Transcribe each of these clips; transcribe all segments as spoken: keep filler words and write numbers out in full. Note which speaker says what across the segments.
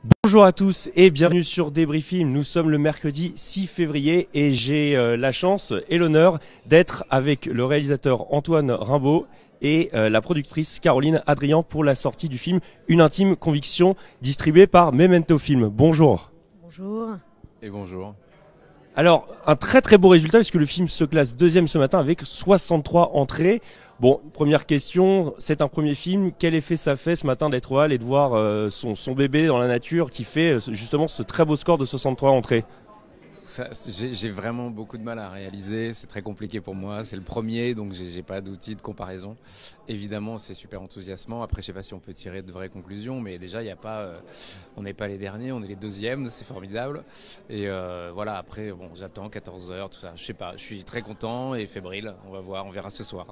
Speaker 1: Bonjour à tous et bienvenue sur Débriefing. Nous sommes le mercredi six février et j'ai euh, la chance et l'honneur d'être avec le réalisateur Antoine Rimbaud et euh, la productrice Caroline Adrian pour la sortie du film Une intime conviction, distribué par Memento Film. Bonjour.
Speaker 2: Bonjour.
Speaker 3: Et bonjour.
Speaker 1: Alors, un très très beau résultat puisque le film se classe deuxième ce matin avec soixante-trois entrées. Bon, première question, c'est un premier film. Quel effet ça fait ce matin d'être au hall et de voir euh, son, son bébé dans la nature qui fait euh, justement ce très beau score de soixante-trois entrées?
Speaker 3: Ça, j'ai, j'ai vraiment beaucoup de mal à réaliser, c'est très compliqué pour moi, c'est le premier donc j'ai, j'ai pas d'outil de comparaison. Évidemment c'est super enthousiasmant, après je sais pas si on peut tirer de vraies conclusions, mais déjà il y a pas, euh, on n'est pas les derniers, on est les deuxièmes, c'est formidable. Et euh, voilà, après bon, j'attends quatorze heures, tout ça, je sais pas, je suis très content et fébrile, on va voir, on verra ce soir.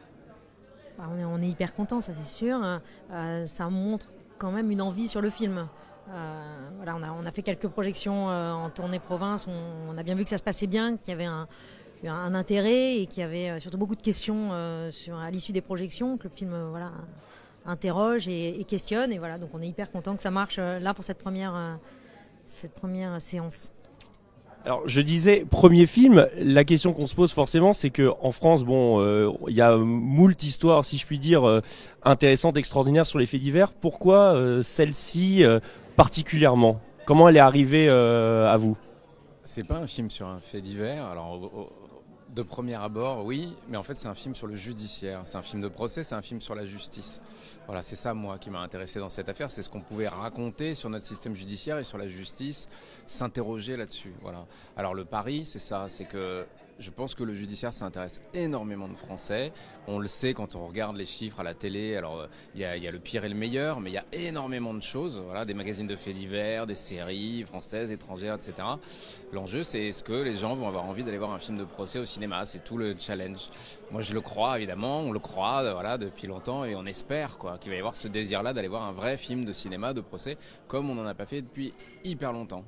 Speaker 2: Bah, on, est, on est hyper content, ça c'est sûr. Euh, ça montre quand même une envie sur le film. Euh, voilà, on, a, on a fait quelques projections euh, en tournée province, on, on a bien vu que ça se passait bien, qu'il y avait un, un intérêt et qu'il y avait euh, surtout beaucoup de questions euh, sur, à l'issue des projections, que le film euh, voilà, interroge et, et questionne. Et voilà, donc on est hyper content que ça marche euh, là pour cette première, euh, cette première séance.
Speaker 1: Alors, je disais premier film. La question qu'on se pose forcément, c'est que en France, bon, euh, il y a moult histoires, si je puis dire, euh, intéressantes, extraordinaires sur les faits divers. Pourquoi euh, celle-ci euh, particulièrement? Comment elle est arrivée euh, à vous?
Speaker 3: C'est pas un film sur un fait divers, alors au, au, de premier abord oui, mais en fait c'est un film sur le judiciaire, c'est un film de procès, c'est un film sur la justice. Voilà, c'est ça moi qui m'a intéressé dans cette affaire, c'est ce qu'on pouvait raconter sur notre système judiciaire et sur la justice, s'interroger là-dessus. Voilà. Alors le pari c'est ça, c'est que je pense que le judiciaire, ça intéresse énormément de Français. On le sait quand on regarde les chiffres à la télé. Alors, il y a, y a le pire et le meilleur, mais il y a énormément de choses. Voilà, des magazines de faits divers, des séries françaises, étrangères, et cetera. L'enjeu, c'est est-ce que les gens vont avoir envie d'aller voir un film de procès au cinéma? C'est tout le challenge. Moi, je le crois, évidemment. On le croit, voilà, depuis longtemps, et on espère, quoi, qu'il va y avoir ce désir-là d'aller voir un vrai film de cinéma, de procès, comme on n'en a pas fait depuis hyper longtemps.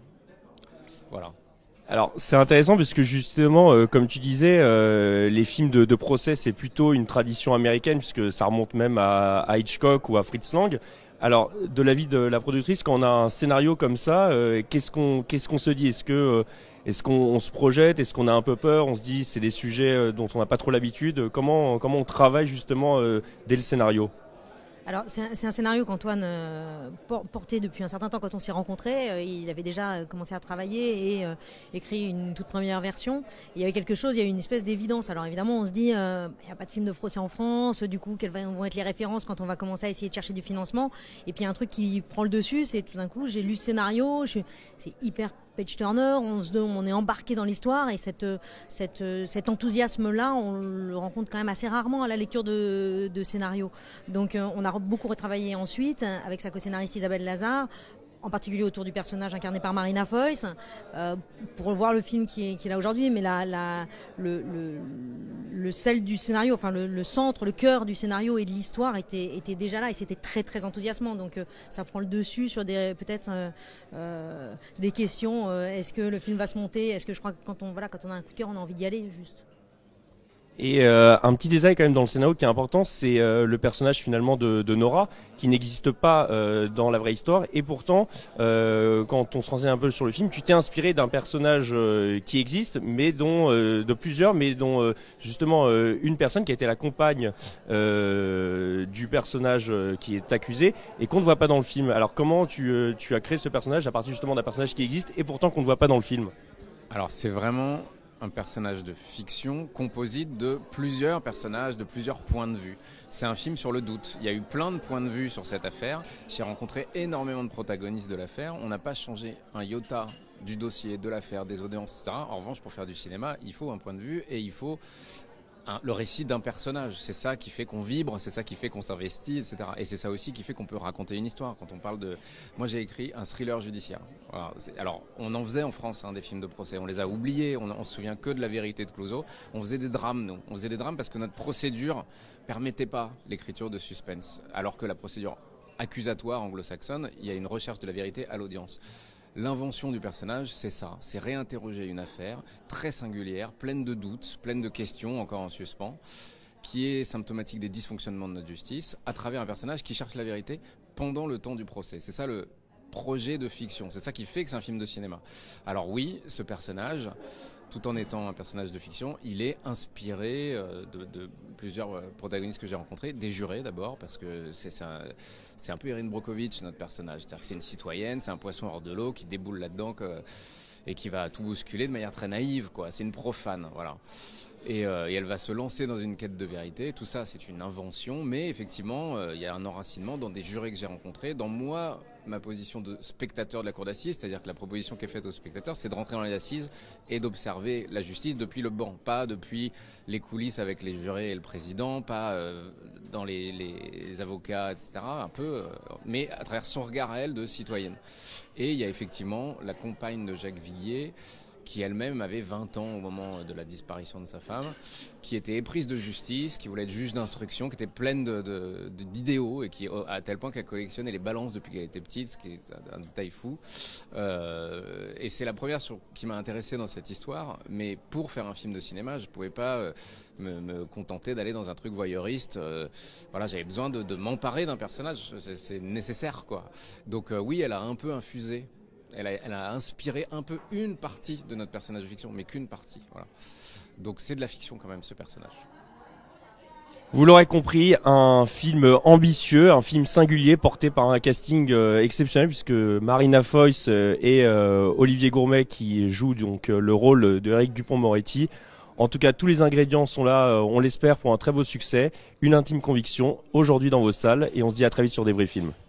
Speaker 3: Voilà.
Speaker 1: Alors c'est intéressant puisque justement, euh, comme tu disais, euh, les films de, de procès c'est plutôt une tradition américaine puisque ça remonte même à, à Hitchcock ou à Fritz Lang. Alors de l'avis de la productrice, quand on a un scénario comme ça, euh, qu'est-ce qu'on qu'est-ce qu'on se dit? Est-ce que euh, est-ce qu'on on se projette? Est-ce qu'on a un peu peur? On se dit c'est des sujets euh, dont on n'a pas trop l'habitude. Comment comment on travaille justement euh, dès le scénario?
Speaker 2: Alors c'est un, c'est un scénario qu'Antoine euh, portait depuis un certain temps quand on s'est rencontrés. Euh, il avait déjà commencé à travailler et euh, écrit une toute première version. Il y avait quelque chose, il y a eu une espèce d'évidence. Alors évidemment on se dit, euh, il n'y a pas de film de procès en France, du coup quelles vont être les références quand on va commencer à essayer de chercher du financement. Et puis il y a un truc qui prend le dessus, c'est tout d'un coup j'ai lu ce scénario, je, c'est hyper page turner, on, se, on est embarqué dans l'histoire et cette, cette, cet enthousiasme-là, on le rencontre quand même assez rarement à la lecture de, de scénarios. Donc on a beaucoup retravaillé ensuite avec sa co-scénariste Isabelle Lazare, en particulier autour du personnage incarné par Marina Foïs, euh, pour voir le film qui est, qui est là aujourd'hui, mais la, la, le, le, le sel du scénario, enfin le, le centre, le cœur du scénario et de l'histoire était, était déjà là et c'était très très enthousiasmant. Donc euh, ça prend le dessus sur des peut-être euh, euh, des questions. Euh, est-ce que le film va se monter? Est-ce que je crois que quand on voilà quand on a un coup de cœur, on a envie d'y aller juste.
Speaker 1: Et euh, un petit détail quand même dans le scénario qui est important, c'est euh, le personnage finalement de, de Nora, qui n'existe pas euh, dans la vraie histoire. Et pourtant, euh, quand on se renseigne un peu sur le film, tu t'es inspiré d'un personnage euh, qui existe, mais dont euh, de plusieurs, mais dont euh, justement euh, une personne qui a été la compagne euh, du personnage euh, qui est accusé et qu'on ne voit pas dans le film. Alors comment tu, euh, tu as créé ce personnage à partir justement d'un personnage qui existe et pourtant qu'on ne voit pas dans le film?
Speaker 3: Alors c'est vraiment un personnage de fiction composite de plusieurs personnages, de plusieurs points de vue. C'est un film sur le doute. Il y a eu plein de points de vue sur cette affaire. J'ai rencontré énormément de protagonistes de l'affaire. On n'a pas changé un iota du dossier, de l'affaire, des audiences, et cetera. En revanche, pour faire du cinéma, il faut un point de vue et il faut un, le récit d'un personnage. C'est ça qui fait qu'on vibre, c'est ça qui fait qu'on s'investit, et cetera. Et c'est ça aussi qui fait qu'on peut raconter une histoire. Quand on parle de... Moi, j'ai écrit un thriller judiciaire. Voilà. Alors, on en faisait en France, hein, des films de procès. On les a oubliés. On, on se souvient que de La Vérité de Clouzot. On faisait des drames, nous. On faisait des drames parce que notre procédure permettait pas l'écriture de suspense. Alors que la procédure accusatoire anglo-saxonne, il y a une recherche de la vérité à l'audience. L'invention du personnage, c'est ça, c'est réinterroger une affaire très singulière, pleine de doutes, pleine de questions encore en suspens, qui est symptomatique des dysfonctionnements de notre justice, à travers un personnage qui cherche la vérité pendant le temps du procès. C'est ça le, projet de fiction. C'est ça qui fait que c'est un film de cinéma. Alors oui, ce personnage, tout en étant un personnage de fiction, il est inspiré de, de plusieurs protagonistes que j'ai rencontrés, des jurés d'abord, parce que c'est un, c'est un peu Erin Brockovich, notre personnage. C'est-à-dire que c'est une citoyenne, c'est un poisson hors de l'eau qui déboule là-dedans que, et qui va tout bousculer de manière très naïve, quoi. C'est une profane, voilà. Et, euh, et elle va se lancer dans une quête de vérité. Tout ça, c'est une invention, mais effectivement, il euh, y a un enracinement dans des jurés que j'ai rencontrés, dans moi, ma position de spectateur de la cour d'assises, c'est-à-dire que la proposition qui est faite aux spectateurs, c'est de rentrer dans les assises et d'observer la justice depuis le banc, pas depuis les coulisses avec les jurés et le président, pas euh, dans les, les avocats, et cetera. Un peu, euh, mais à travers son regard à elle de citoyenne. Et il y a effectivement la compagne de Jacques Villiers, qui elle-même avait vingt ans au moment de la disparition de sa femme, qui était éprise de justice, qui voulait être juge d'instruction, qui était pleine de, de, de, d'idéaux et qui, à tel point qu'elle collectionnait les balances depuis qu'elle était petite, ce qui est un, un détail fou. Euh, et c'est la première sur, qui m'a intéressé dans cette histoire, mais pour faire un film de cinéma, je ne pouvais pas euh, me, me contenter d'aller dans un truc voyeuriste. Euh, voilà, j'avais besoin de, de m'emparer d'un personnage, c'est, c'est nécessaire, quoi. Donc euh, oui, elle a un peu infusé. Elle a, elle a inspiré un peu une partie de notre personnage de fiction, mais qu'une partie. Voilà. Donc c'est de la fiction quand même, ce personnage.
Speaker 1: Vous l'aurez compris, un film ambitieux, un film singulier porté par un casting euh, exceptionnel, puisque Marina Foïs euh, et euh, Olivier Gourmet qui jouent donc euh, le rôle de Éric Dupond-Moretti. En tout cas, tous les ingrédients sont là, euh, on l'espère, pour un très beau succès. Une intime conviction, aujourd'hui dans vos salles, et on se dit à très vite sur Débrief Film.